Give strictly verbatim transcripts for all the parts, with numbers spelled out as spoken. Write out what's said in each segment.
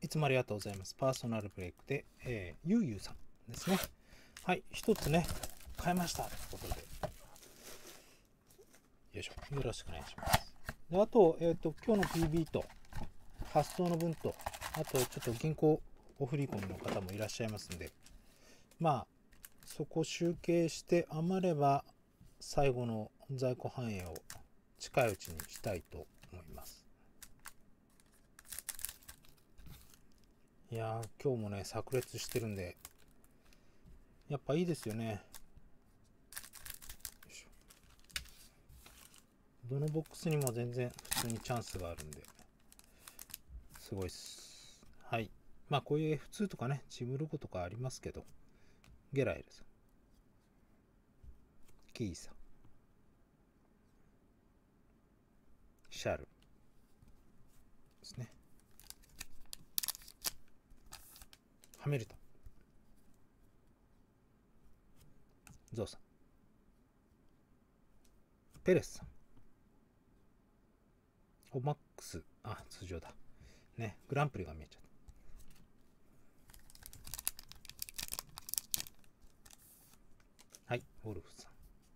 いつもありがとうございます。パーソナルブレイクで、えー、ゆうゆうさんですね。はい、一つね、買いましたということで。よいしょ。よろしくお願いします。であと、えっ、ー、と、今日の ピービー と、発送の分と、あと、ちょっと銀行お振り込みの方もいらっしゃいますんで、まあ、そこ集計して余れば、最後の在庫反映を近いうちにしたいと思います。いやー、今日もね、炸裂してるんで、やっぱいいですよね。どのボックスにも全然普通にチャンスがあるんで、すごいっす。はい。まあ、こういう エフツー とかね、チームロゴとかありますけど、ゲラエルさん、キーさん、シャルですね。ハミルトン、ゾウさん、ペレスさん、おマックス、あ、通常だ。ね、グランプリが見えちゃった。はい、ウォルフさん、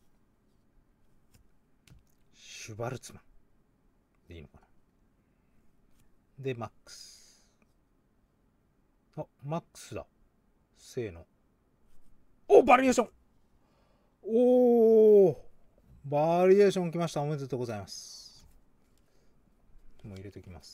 シュバルツマンでいいのかな。で、マックス。あ、マックスだ。せーの。お、バリエーション。おー、バリエーション来ました。おめでとうございます。もう入れておきます。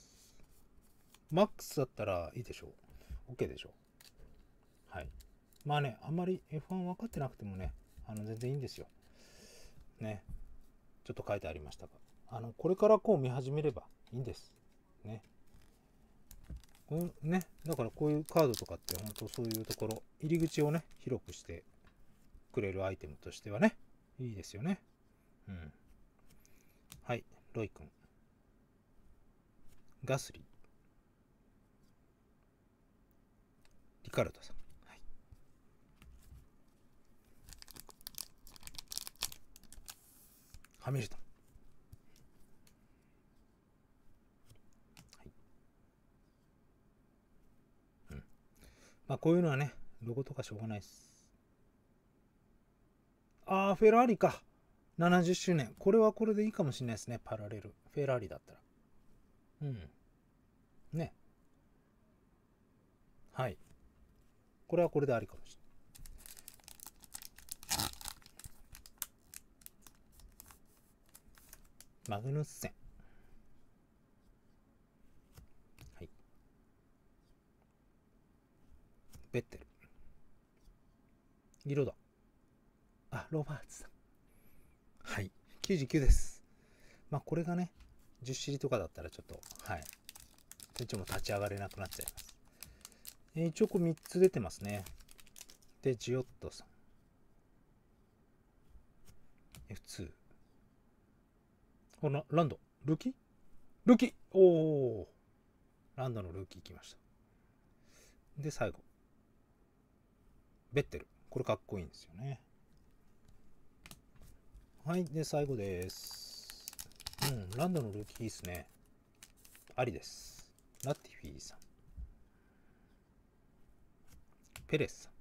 マックスだったらいいでしょう。OK でしょう。はい。まあね、あんまり エフワン 分かってなくてもね、あの全然いいんですよ。ね。ちょっと書いてありましたが。あの、これからこう見始めればいいんです。ね。こうね、だからこういうカードとかって本当そういうところ、入り口をね、広くしてくれるアイテムとしてはね、いいですよね。うん。はい、ロイ君。ガスリー。リカルドさん。はい。ハミルトン。はい。うん。まあこういうのはね、ロゴとかしょうがないです。あー、フェラーリか。ななじゅっしゅうねん。これはこれでいいかもしれないですね。パラレル。フェラーリだったら。うん。ね。はい。これはこれでありかもしれない。マグヌッセン。はい。ベッテル。色だ。あ、ロバーツさん。はい。きゅうじゅうきゅうです。まあこれがね、じゅっしりとかだったらちょっと、はい。店長も立ち上がれなくなっちゃいます。えー、一応これみっつ出てますね。で、ジオットさん。エフツー。このランド。ルーキールーキーおおランドのルーキー来ました。で、最後。ベッテル。これかっこいいんですよね。はい。で、最後です。うん、ランドのルーキーですね。ありです。ラティフィーさん。ペレスさん。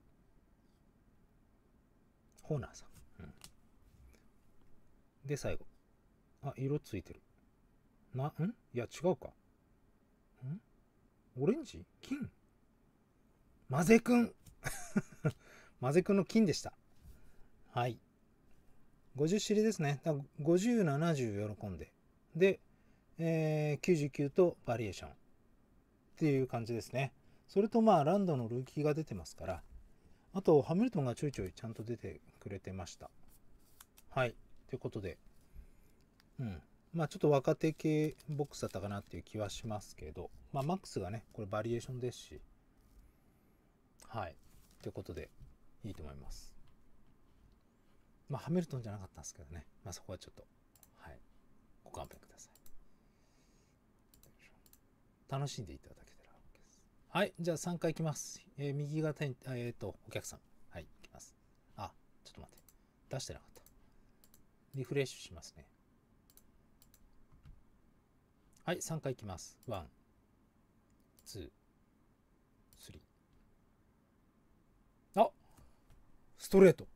ホーナーさん。うん、で、最後。あ、色ついてる。な、んいや、違うか。んオレンジ金マゼくんマゼくんの金でした。はい。ごじゅうシリですね。ごじゅう、ななじゅう喜んで。で、えー、きゅうじゅうきゅうとバリエーション。っていう感じですね。それとまあ、ランドのルーキーが出てますから、あと、ハミルトンがちょいちょいちゃんと出てくれてました。はい。ということで、うん。まあ、ちょっと若手系ボックスだったかなっていう気はしますけど、まあ、マックスがね、これバリエーションですし、はい。ということで、いいと思います。まあ、ハミルトンじゃなかったんですけどね、まあ、そこはちょっと、はい。ご勘弁ください。楽しんでいただけたら OK です。はい。じゃあさんかいいきます。えー、右側に、えっ、ー、と、お客さん。はい。いきます。あ、ちょっと待って。出してなかった。リフレッシュしますね。はい。さんかいいきます。ワン、 ツー、スリー。あ、ストレート。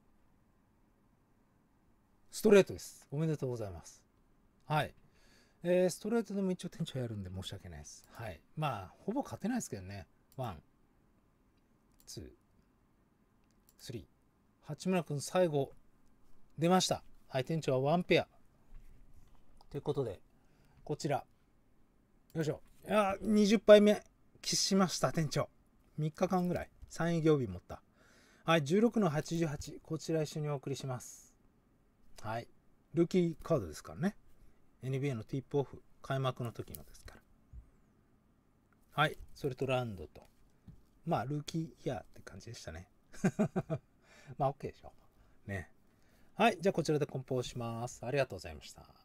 ストレートです。おめでとうございます。はい。えー、ストレートでも一応店長やるんで申し訳ないです。はい。まあ、ほぼ勝てないですけどね。ワン、ツー、スリー。八村君最後、出ました。はい、店長はワンペア。ということで、こちら。よいしょ。いやー、にじゅっぱいめ、喫しました、店長。みっかかんぐらい。さん営業日持った。はい、じゅうろくのはちじゅうはち。こちら一緒にお送りします。はい。ルーキーカードですからね。エヌビーエー のティップオフ、開幕の時のですから。はい。それとラウンドと。まあ、ルーキーイヤーって感じでしたね。まあ、OK でしょ。ね。はい。じゃあ、こちらで梱包します。ありがとうございました。